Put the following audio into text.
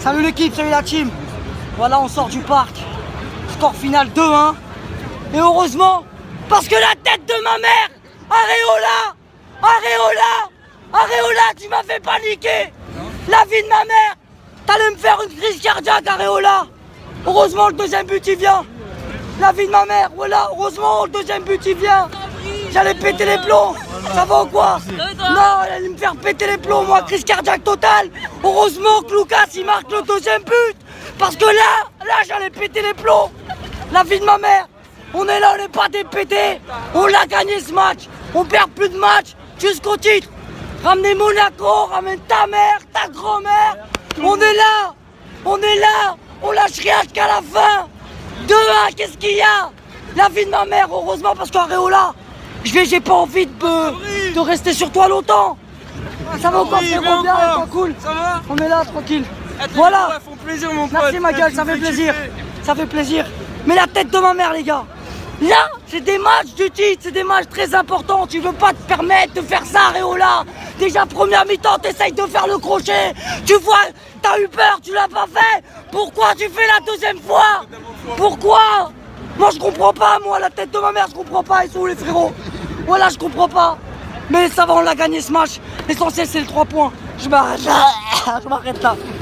Salut l'équipe, salut la team. Voilà, on sort du parc. Score final 2-1. Et heureusement, parce que la tête de ma mère, Areola, tu m'as fait paniquer. La vie de ma mère, t'allais me faire une crise cardiaque, Areola. Heureusement, le deuxième but, il vient. La vie de ma mère, voilà, heureusement, le deuxième but, il vient. J'allais péter les plombs. Ça va ou quoi? Non, elle allait me faire péter les plombs, moi, crise cardiaque totale. Heureusement que Lucas, il marque le deuxième but. Parce que là, j'allais péter les plombs. La vie de ma mère, on est là, on n'est pas des pétés. On l'a gagné ce match. On perd plus de matchs jusqu'au titre. Ramenez Monaco, ramène ta mère, ta grand-mère. On est là, on lâche rien jusqu'à la fin. 2-1, qu'est-ce qu'il y a? La vie de ma mère, heureusement, parce qu'Areola, j'ai pas envie de rester sur toi longtemps. Ça va encore, frérot, bien, cool. Ça va? On est là, tranquille. Voilà. Font plaisir, mon pote. Merci ma gueule, ça fait plaisir. Ça fait plaisir. Mais la tête de ma mère, les gars. Là, c'est des matchs du titre, c'est des matchs très importants. Tu veux pas te permettre de faire ça, Areola. Déjà, première mi-temps, t'essayes de faire le crochet. Tu vois, t'as eu peur, tu l'as pas fait. Pourquoi tu fais la deuxième fois? Pourquoi? Moi, je comprends pas, moi, la tête de ma mère, je comprends pas. Ils sont où les frérots? Voilà, je comprends pas. Mais ça va, on l'a gagné ce match. L'essentiel, c'est les 3 points. Je m'arrête là.